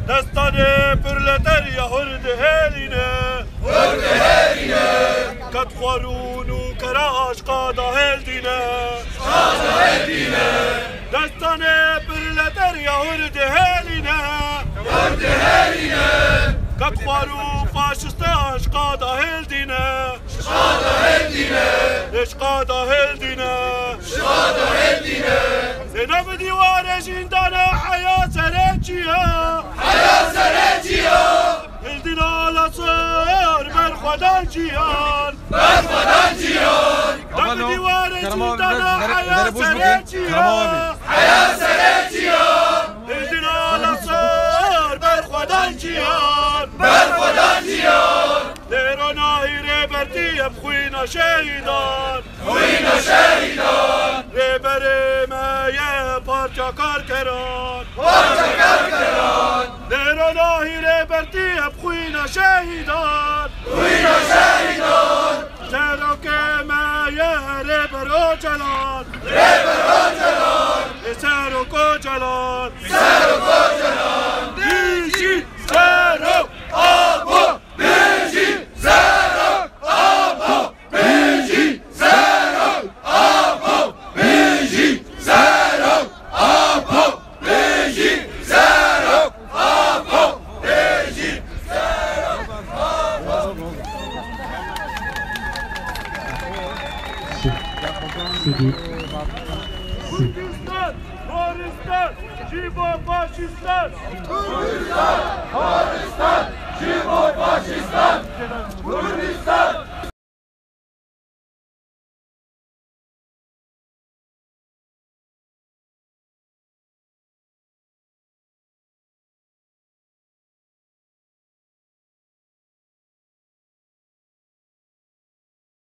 دستانه پرلتریا هرد هلینه کت خورون و کراش قادا هلدینه دستانه پرلتریا هرد هلینه کت خورون فاشستاش قادا هلدینه قادا هلدینه زینب دیوار جندانه حیا سرچیا هلدینا لصور بر خدا جیان دم دیوار جندانه حیا سرچیا هلدینا لصور بر خدا جیان لیرو ناهیره برتی بخوینا شهیدان ریبره مایه پارچا کار کران لیرو ناهیره برتی بخوینا شهیدان سرو که مایه ریبرو جلان سرو کو جلان بیشی سرو آبو CD